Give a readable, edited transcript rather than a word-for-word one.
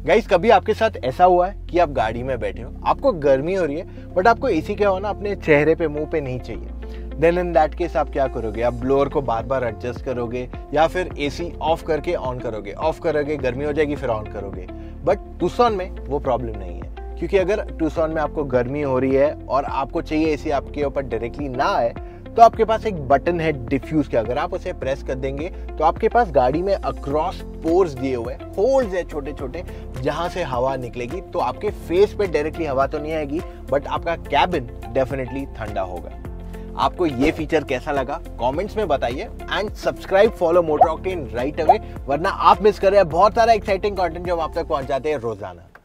Guys, कभी आपके साथ ऐसा हुआ है कि आप गाड़ी में बैठे हो, आपको गर्मी हो रही है बट आपको एसी क्या हो ना अपने चेहरे पे, मुंह पे नहीं चाहिए। देन इन दैट केस आप क्या करोगे? आप ब्लोअर को बार बार एडजस्ट करोगे या फिर एसी ऑफ करके ऑन करोगे, ऑफ करोगे, गर्मी हो जाएगी फिर ऑन करोगे। बट टूसॉन में वो प्रॉब्लम नहीं है, क्योंकि अगर टूसॉन में आपको गर्मी हो रही है और आपको चाहिए एसी आपके ऊपर डायरेक्टली ना आए, तो आपके पास एक बटन है डिफ्यूज का। अगर आप उसे प्रेस कर देंगे तो आपके पास गाड़ी में अक्रॉस पोर्स दिए हुए होल्स है छोटे छोटे, जहां से हवा निकलेगी। तो आपके फेस पे डायरेक्टली हवा तो नहीं आएगी बट आपका कैबिन डेफिनेटली ठंडा होगा। आपको ये फीचर कैसा लगा कमेंट्स में बताइए and subscribe, follow motor octane right away, वरना आप मिस कर रहे हैं बहुत सारा एक्साइटिंग कंटेंट जो हम आप तक पहुंचाते हैं रोजाना।